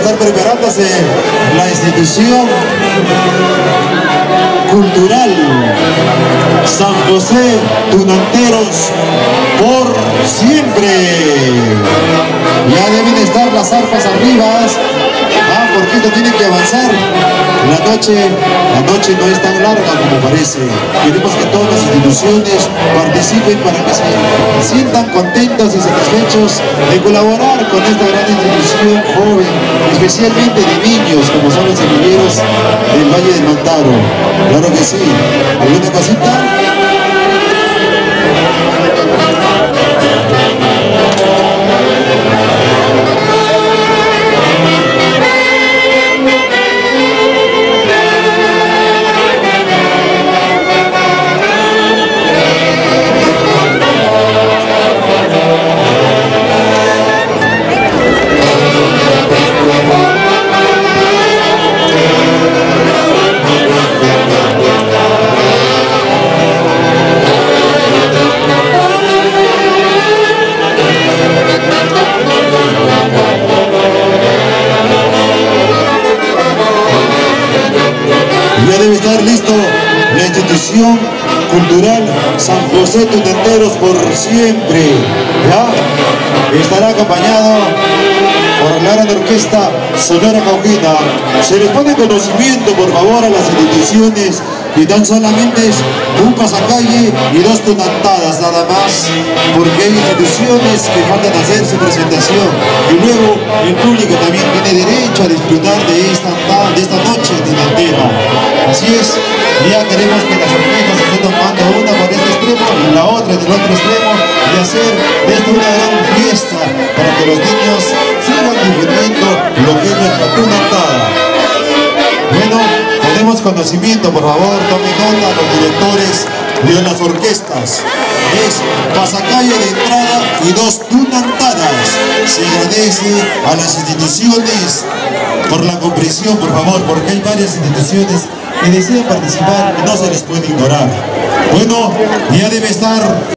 estar preparándose la institución cultural San José Tunanteros por siempre. Ya deben estar las arpas arriba, porque esto tiene que avanzar. La noche no es tan larga como parece. Queremos que todas las instituciones participen para que se sientan contentos y satisfechos de colaborar con esta gran institución joven, especialmente de niños, como son los semilleros del Valle del Mantaro. Claro que sí. ¿Alguna cosita? Ya debe estar listo la institución cultural San José Tunanteros por siempre. ¿Ya? Estará acompañado por la gran orquesta Sonora Cauquina. Se les pone conocimiento, por favor, a las instituciones y tan solamente es un pasacalle y 2 tunantadas nada más, porque hay instituciones que faltan hacer su presentación y luego el público también tiene derecho a disfrutar de esta noche tunantera. Así es, ya queremos que las orquestas se estén tomando una por este extremo y la otra del otro extremo y hacer de esto una gran fiesta para que los niños sigan difundiendo lo que es nuestra tunantada. Bueno, tenemos conocimiento, por favor, tomen nota los directores de las orquestas. Es pasacalle de entrada y 2 tunantadas. Se agradece a las instituciones por la comprensión, por favor, porque hay varias instituciones que desean participar y no se les puede ignorar. Bueno, ya debe estar